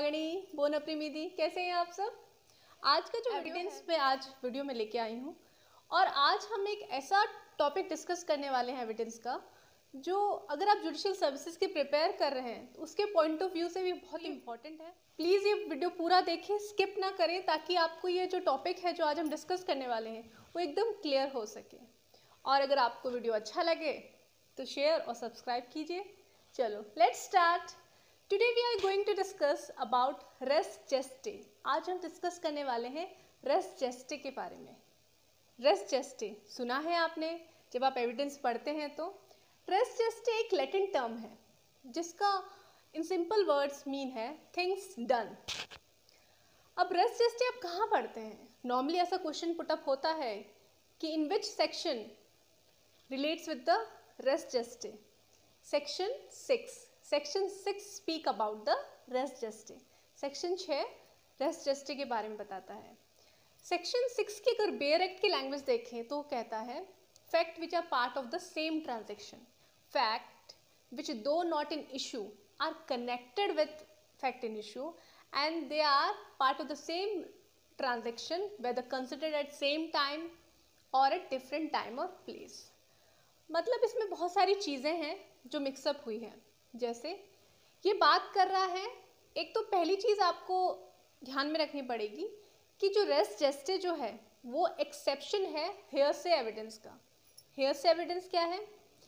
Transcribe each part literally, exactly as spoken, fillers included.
सुहागणी bone प्रीमिदी, कैसे हैं आप सब। आज का जो एविडेंस मैं आज वीडियो में लेके आई हूँ और आज हम एक ऐसा टॉपिक डिस्कस करने वाले हैं एविडेंस का, जो अगर आप जुडिशियल सर्विसेज के प्रिपेयर कर रहे हैं तो उसके पॉइंट ऑफ व्यू से भी बहुत इंपॉर्टेंट है। प्लीज़ ये वीडियो पूरा देखें, स्किप ना करें, ताकि आपको ये जो टॉपिक है जो आज हम डिस्कस करने वाले हैं वो एकदम क्लियर हो सके। और अगर आपको वीडियो अच्छा लगे तो शेयर और सब्सक्राइब कीजिए। चलो let's start. Today we are going to discuss about res gestae. आज हम डिस्कस करने वाले हैं रेस जेस्टे के बारे में। रेस जेस्टे सुना है आपने जब आप एविडेंस पढ़ते हैं तो। रेस जेस्टे एक लैटिन टर्म है जिसका इन सिंपल वर्ड्स मीन है थिंग्स डन। अब रेस जेस्टे आप कहाँ पढ़ते हैं? नॉर्मली ऐसा क्वेश्चन पुटअप होता है कि in which section relates with the res gestae. Section six section six speak about the res gestae. Section छः रेस जेस्टे के बारे में बताता है। सेक्शन सिक्स की अगर बेयर एक्ट की लैंग्वेज देखें तो कहता है fact which are part of the same transaction, fact which do not in issue are connected with fact in issue and they are part of the same transaction whether considered at same time और at different time और place. मतलब इसमें बहुत सारी चीज़ें हैं जो mix up हुई हैं। जैसे ये बात कर रहा है, एक तो पहली चीज़ आपको ध्यान में रखनी पड़ेगी कि जो रेस जेस्टे जो है वो एक्सेप्शन है हेयरसे एविडेंस का। हेयरसे एविडेंस क्या है?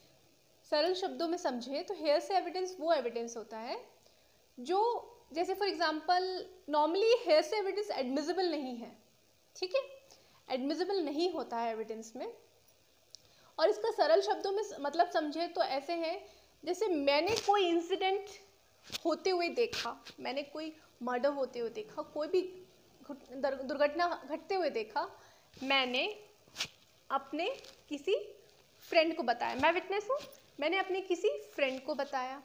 सरल शब्दों में समझे तो हेयरसे एविडेंस वो एविडेंस होता है जो, जैसे for example normally hearsay evidence admissible नहीं है, ठीक है, एडमिसिबल नहीं होता है एविडेंस में। और इसका सरल शब्दों में मतलब समझे तो ऐसे है, जैसे मैंने कोई इंसिडेंट होते हुए देखा, मैंने कोई मर्डर होते हुए देखा, कोई भी दुर्घटना घटते हुए देखा, मैंने अपने किसी फ्रेंड को बताया, मैं विटनेस हूँ, मैंने अपने किसी फ्रेंड को बताया,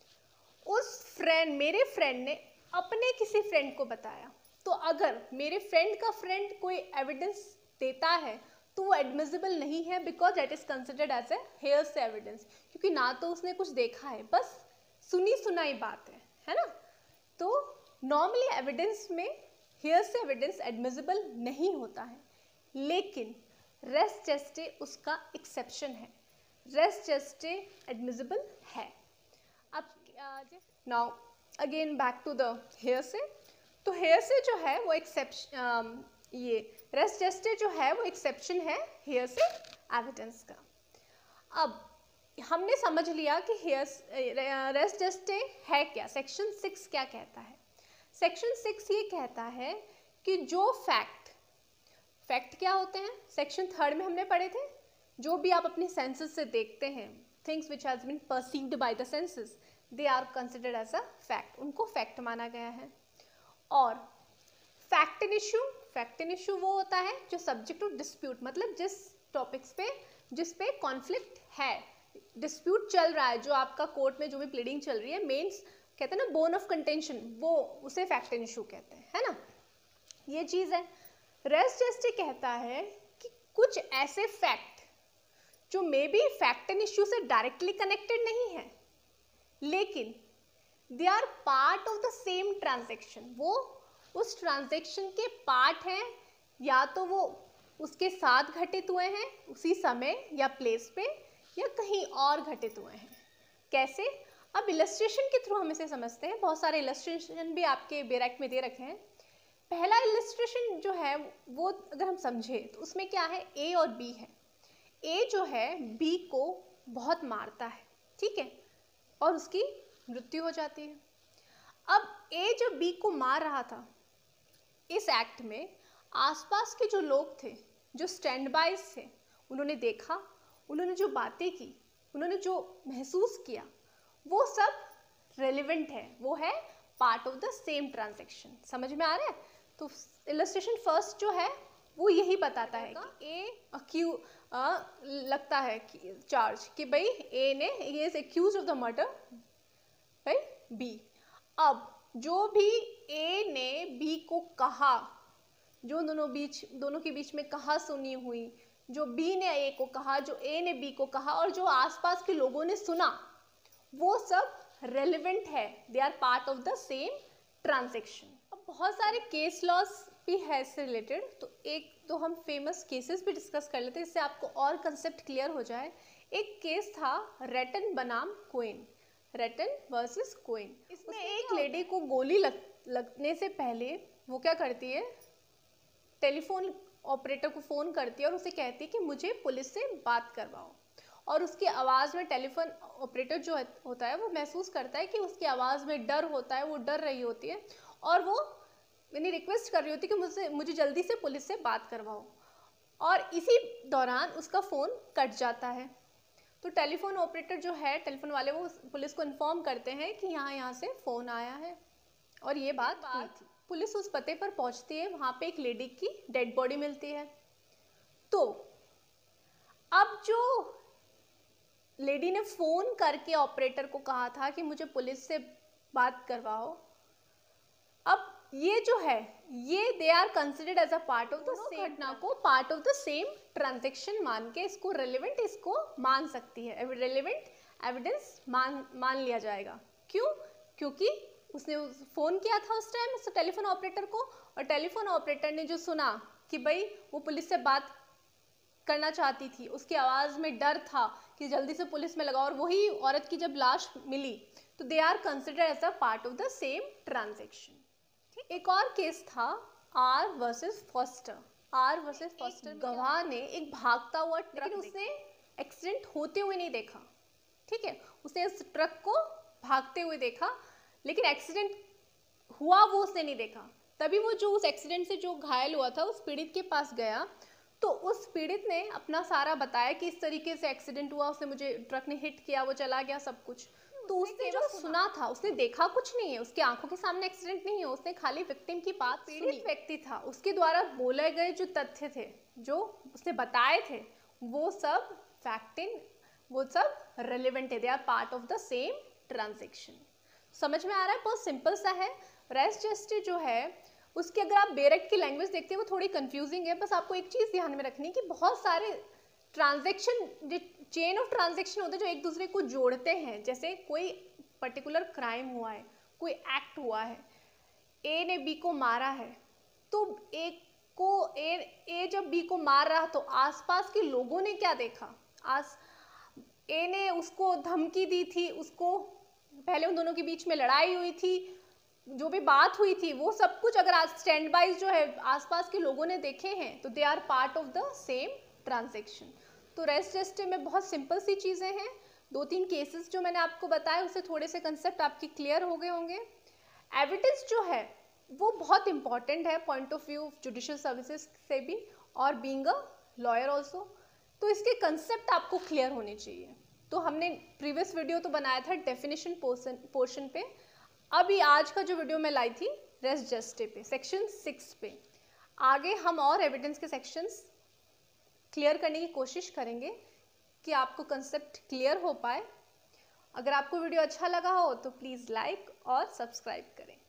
उस फ्रेंड मेरे फ्रेंड ने अपने किसी फ्रेंड को बताया। तो अगर मेरे फ्रेंड का फ्रेंड कोई एविडेंस देता है तो वो एडमिसिबल नहीं है, because that is considered as a hearsay evidence, क्योंकि ना तो उसने कुछ देखा है, बस सुनी सुनाई बात है, है ना। तो नॉर्मली एविडेंस में हेयरसे एविडेंस एडमिसिबल नहीं होता है, लेकिन रेस जेस्टे उसका एक्सेप्शन है। रेस जेस्टे एडमिसिबल है। अब now again back to the hearsay. तो हेयरसे जो है वो एक्सेप्शन, ये रेस जेस्टे जो है वो एक्सेप्शन है हेयरसे एविडेंस का। अब हमने समझ लिया कि हेयर्स रेस जेस्टे है क्या। सेक्शन सिक्स क्या कहता है? सेक्शन सिक्स ये कहता है कि जो फैक्ट फैक्ट क्या होते हैं, सेक्शन थर्ड में हमने पढ़े थे, जो भी आप अपने सेंसेस से देखते हैं, things which has been perceived by the senses, they are considered as a fact, उनको फैक्ट माना गया है। और fact in issue, fact in issue वो होता है जो सब्जेक्ट टू डिस्प्यूट, मतलब जिस टॉपिक्स पे जिस पे कॉन्फ्लिक्ट है, डिस्प्यूट चल रहा है, जो आपका कोर्ट में जो भी प्लीडिंग चल रही है, मेंस कहते हैं ना बोन ऑफ कंटेंशन, वो उसे फैक्ट इन इशू कहते हैं, है ना। ये चीज़ है। रेस जेस्टे कहता है कि कुछ ऐसे फैक्ट जो may be fact in issue से डायरेक्टली कनेक्टेड नहीं है, लेकिन they are part of the same transaction, वो उस ट्रांजेक्शन के पार्ट हैं, या तो वो उसके साथ घटित हुए हैं उसी समय या प्लेस पे, या कहीं और घटित हुए हैं। कैसे? अब इलस्ट्रेशन के थ्रू हम इसे समझते हैं। बहुत सारे इलस्ट्रेशन भी आपके बेयर एक्ट में दे रखे हैं। पहला इलस्ट्रेशन जो है वो अगर हम समझे तो उसमें क्या है, ए और बी है। ए जो है बी को बहुत मारता है, ठीक है, और उसकी मृत्यु हो जाती है। अब ए जो बी को मार रहा था, इस एक्ट में आसपास के जो लोग थे, जो स्टैंड बाइज थे, उन्होंने देखा, उन्होंने जो बातें की, उन्होंने जो महसूस किया, वो सब रेलिवेंट है, वो है part of the same transaction. समझ में आ रहा है? तो इलस्ट्रेशन फर्स्ट जो है वो यही बताता है कि ए अक्यू लगता है कि चार्ज कि भाई ए ने ये is accused of the murder by B. अब जो भी ए ने बी को कहा, जो दोनों बीच दोनों के बीच में कहा सुनी हुई, जो बी ने ए को कहा, जो ए ने बी को कहा, और जो आसपास के लोगों ने सुना, वो सब रेलिवेंट है, they are part of the same transaction. अब बहुत सारे केस लॉज भी है इससे रिलेटेड, तो एक तो हम फेमस केसेस भी डिस्कस कर लेते हैं, इससे आपको और कंसेप्ट क्लियर हो जाए। एक केस था रेटन बनाम कोइन, रेटन वर्सेस कोइन। इसमें एक लेडी को गोली लग, लगने से पहले वो क्या करती है, टेलीफोन ऑपरेटर को फ़ोन करती है और उसे कहती है कि मुझे पुलिस से बात करवाओ। और उसकी आवाज़ में टेलीफोन ऑपरेटर जो होता है वो महसूस करता है कि उसकी आवाज़ में डर होता है, वो डर रही होती है और वो यानी रिक्वेस्ट कर रही होती है कि मुझसे मुझे जल्दी से पुलिस से बात करवाओ। और इसी दौरान उसका फ़ोन कट जाता है। तो टेलीफोन ऑपरेटर जो है, टेलीफोन वाले, वो पुलिस को इन्फॉर्म करते हैं कि यहाँ यहाँ से फ़ोन आया है और ये बात हुई थी। पुलिस उस पते पर पहुँचती है, वहाँ पे एक लेडी की डेड बॉडी मिलती है। तो अब जो लेडी ने फ़ोन करके ऑपरेटर को कहा था कि मुझे पुलिस से बात करवाओ, अब ये जो है ये they are considered as a part of the same घटना को part of the same transaction मान के इसको रेलेवेंट इसको मान सकती है, रेलेवेंट एविडेंस मान मान लिया जाएगा। क्यों? क्योंकि उसने फ़ोन किया था उस टाइम उस टेलीफोन ऑपरेटर को, और टेलीफोन ऑपरेटर ने जो सुना कि भाई वो पुलिस से बात करना चाहती थी, उसकी आवाज़ में डर था कि जल्दी से पुलिस में लगाओ, और वही औरत की जब लाश मिली तो they are considered as a part of the same transaction. एक और केस था R versus Foster. R versus Foster गवाह ने एक भागता हुआ ट्रक, लेकिन उसने एक्सीडेंट होते हुए नहीं देखा, ठीक है, उसने इस ट्रक को भागते हुए देखा, लेकिन एक्सीडेंट हुआ वो उसने नहीं देखा। तभी वो जो उस एक्सीडेंट से जो घायल हुआ था उस पीड़ित के पास गया, तो उस पीड़ित ने अपना सारा बताया कि इस तरीके से एक्सीडेंट हुआ, उसने मुझे ट्रक ने हिट किया, वो चला गया, सब कुछ। तो उसने जो सुना था, उसने देखा कुछ नहीं है, उसकी आंखों के सामने एक्सीडेंट नहीं है, उसने खाली विक्टिम की बात सुनी। पीड़ित व्यक्ति था, उसके द्वारा बोले गए जो तथ्य थे, जो उसने बताए थे, वो सब फैक्टिंग, वो सब रेलेवेंट है, they are part of the same transaction. समझ में आ रहा है? बहुत सिंपल सा है। रेस जस्टिस जो है उसकी अगर आप बेरेक्ट की लैंग्वेज देखते हैं वो थोड़ी कंफ्यूजिंग है। बस आपको एक चीज़ ध्यान में रखनी है कि बहुत सारे ट्रांजैक्शन, जो चेन ऑफ ट्रांजैक्शन होते हैं जो एक दूसरे को जोड़ते हैं, जैसे कोई पर्टिकुलर क्राइम हुआ है, कोई एक्ट हुआ है, ए ने बी को मारा है, तो ए को ए ए जब बी को मार रहा तो आसपास के लोगों ने क्या देखा, आस ए ने उसको धमकी दी थी, उसको पहले उन दोनों के बीच में लड़ाई हुई थी, जो भी बात हुई थी वो सब कुछ अगर आज स्टैंड बाइज जो है आसपास के लोगों ने देखे हैं तो they are part of the same transaction. तो रेस जस्टिस में बहुत सिंपल सी चीज़ें हैं। दो तीन केसेस जो मैंने आपको बताए उससे थोड़े से कंसेप्ट आपके क्लियर हो गए होंगे। एविडेंस जो है वो बहुत इंपॉर्टेंट है point of view judicial services से भी, और बीइंग अ लॉयर ऑल्सो। तो इसके कंसेप्ट आपको क्लियर होने चाहिए। तो हमने प्रीवियस वीडियो तो बनाया था डेफिनेशन पोर्शन पोर्शन पे, अभी आज का जो वीडियो मैं लाई थी रेस जस्टिस पे, सेक्शन सिक्स पे। आगे हम और एविडेंस के सेक्शंस क्लियर करने की कोशिश करेंगे कि आपको कंसेप्ट क्लियर हो पाए। अगर आपको वीडियो अच्छा लगा हो तो प्लीज़ लाइक और सब्सक्राइब करें।